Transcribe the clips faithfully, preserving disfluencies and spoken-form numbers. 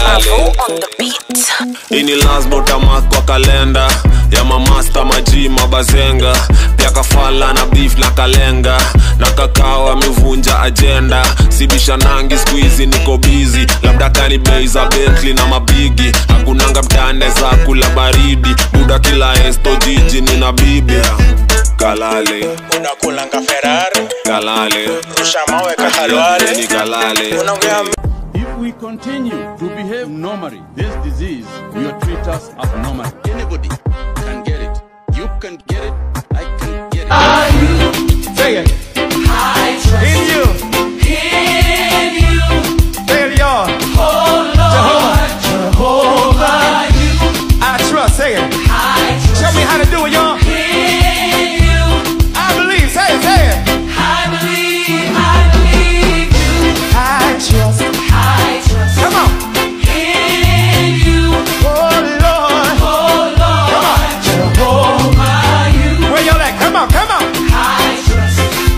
Kalale. Ini lazima tamak kwa kalenda ya mamasta maji mabazenga. Pia kafala na beef na kalenga. Na kakao amevunja agenda. Sibisha nangi squeezy niko busy. Labda kani bei za Bentley na mabigi. Hakunanga mtane za kula baridi. Buda kila esto jiji nina bibi. Kalale. Unakulanga Ferrari. Kalale. Rusha mawe kahalwale. Ni kalale. If we continue to behave normally, this disease will treat us abnormally. Anybody can get it. You can get it. I can get it. Are you? Say it. I trust in you. In you. Say it, y'all. Oh Lord, Jehovah, you. I trust. Say it. I trust. Show me how to do it, y'all. In you. I believe. Say it. Say it. I believe. I believe you. I trust. I trust. Come on. In you. Oh Lord. Oh Lord. Come on. Jehovah, you. Where y'all at? Come on. Come on. I trust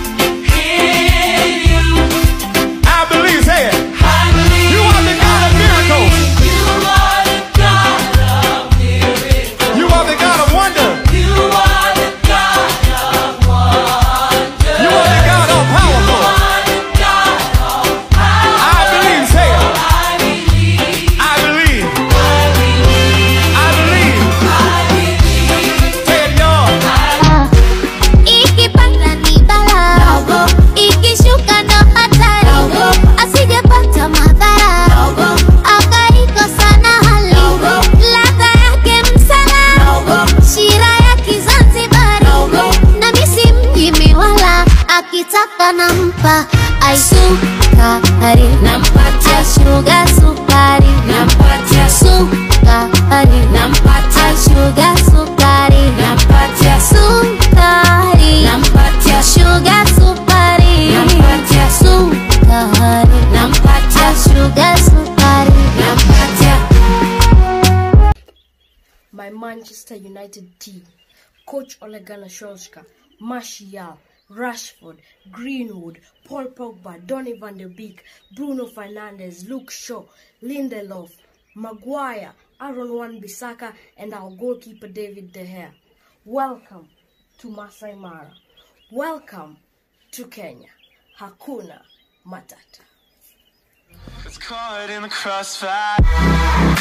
in you. I believe. Say it. I believe. You are the God of miracles. You are the God of miracles. You are the God of wonder. You are the God of wonder. You are the God all powerful. You are the God all powerful. I believe. Say it. I believe. I believe. I believe. I believe. I believe. Say it, y'all. Ikipanda ni bala, ikishuka ndo hatari, asijepata madhara, akaikosa na hali, ladha yake msala, shira ya Kizanzibari, na misi mjimi wala, akitaka nampa, aisukari, nampatia sugar sukari, nampatia sukari, nampatia sugar sukari, nampatia sukari, nampatia sugar sukari, nampatia sukari, nampatia sugar sukari, nampatia. My Manchester United team, Coach Ole Gunnar Solskjaer, Martial, Rashford, Greenwood, Paul Pogba, Donny van de Beek, Bruno Fernandes, Luke Shaw, Lindelof, Maguire, Aaron Wan-Bissaka, and our goalkeeper David De Gea. Welcome to Masai Mara. Welcome to Kenya. Hakuna Matata. It's caught in the crossfire.